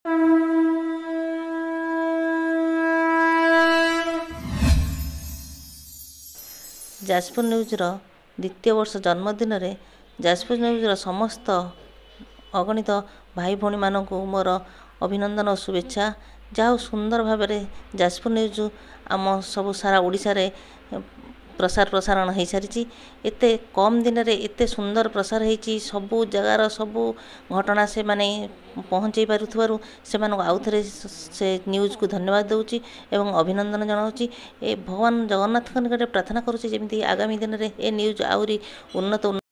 जाजपुर न्यूज़र द्वितीय वर्ष जन्मदिन में जाजपुर न्यूज़र समस्त अगणित भाई भौणी मानक मोर अभिनंदन और शुभेच्छा। जहाँ सुंदर भाव में जाजपुर न्यूज़ आम सब सारा ओडिशा रे प्रसार प्रसारण हो सारी एत कम दिन में एत सुंदर प्रसार होती सबू जगार सबू घटना से माने पहुँचे पारुथबारु से आउ थे से न्यूज़ को धन्यवाद दूची एवं अभिनंदन जनाऊँगी। भगवान जगन्नाथ निकट प्रार्थना करुँचे जमी आगामी दिन में ए न्यूज़ आउरी उन्नत